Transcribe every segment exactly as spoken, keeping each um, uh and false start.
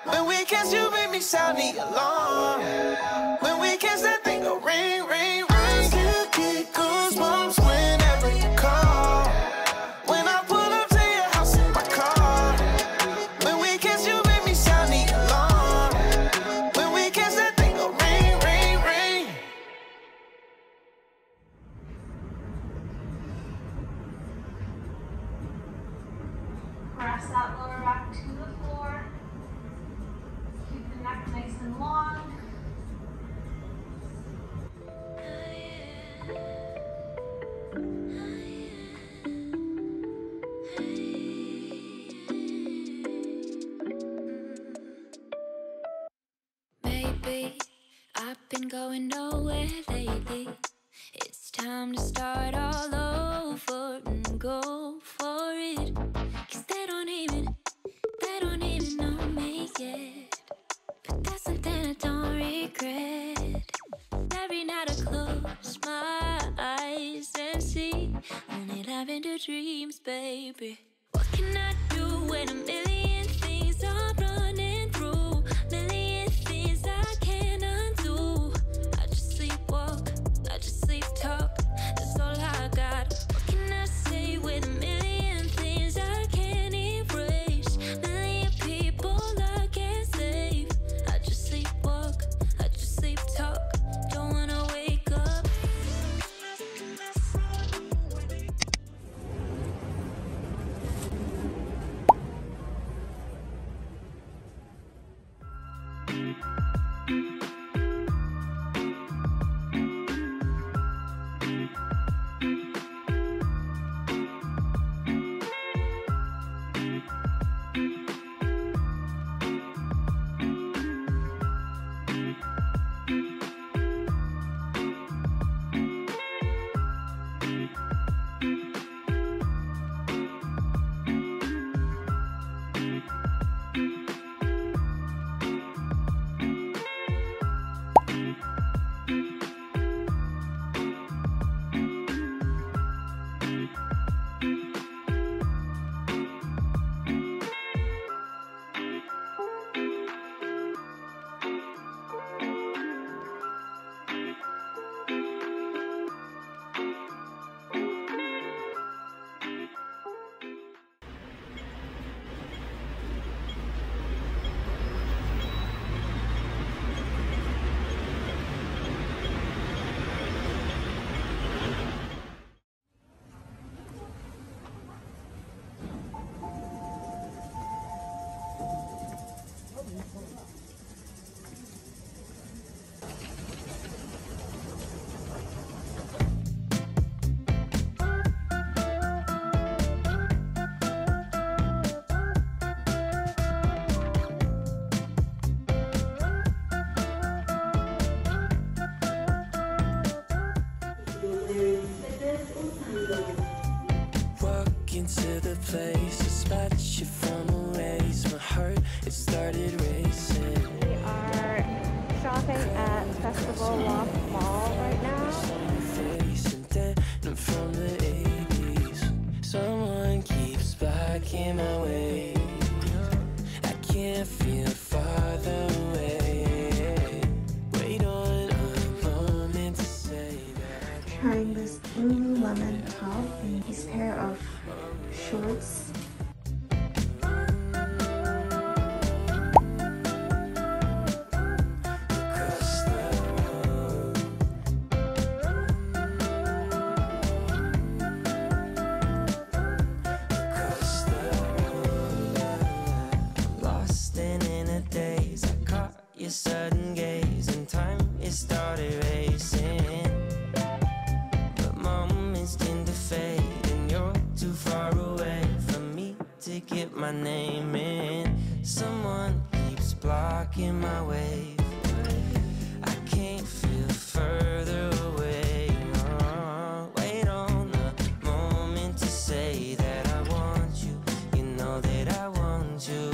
When we kiss, you make me sound the alarm. When we kiss, that thing go ring, ring, ring. Still get goosebumps whenever you call. When I pull up to your house in my car. When we kiss, you make me sound the alarm. When we kiss, that thing go ring, ring, ring. Press that lower back to the floor. Keep the neck nice and long. Maybe I've been going nowhere lately. It's time to start all over and go for it. Cause they don't even, they don't even know me yet. But that's something I don't regret. Every night I close my eyes and see only lavender dreams, baby. What can I do when a million things are running through? Million things I can't undo. I just sleepwalk, I just sleep talk. That's all I got. What can I say with a million things I can't erase? Million people I can't save. I just sleepwalk, I just sleep talk. Don't wanna wake up. Into the place, a spot you from a race. My heart, it started racing. We are shopping at Festival Walk Mall right now. From the eighties, someone keeps blocking my way. I can't feel farther away. Wait on a moment to say that. Trying this Lululemon top and this pair of shorts. Your sudden gaze and time, it started racing. But moments tend to fade and you're too far away from me to get my name in. Someone keeps blocking my way. I can't feel further away. Oh, wait on a moment to say that I want you. You know that I want you.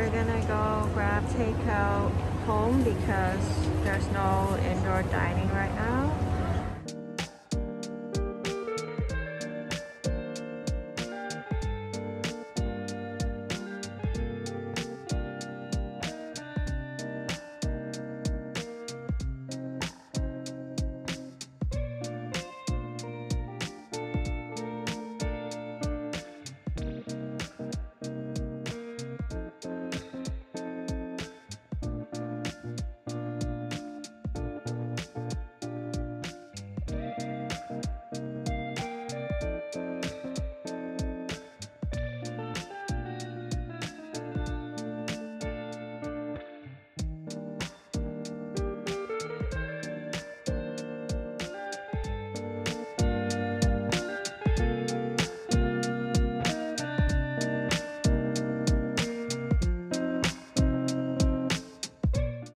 we're gonna go grab takeout home because there's no indoor dining right now.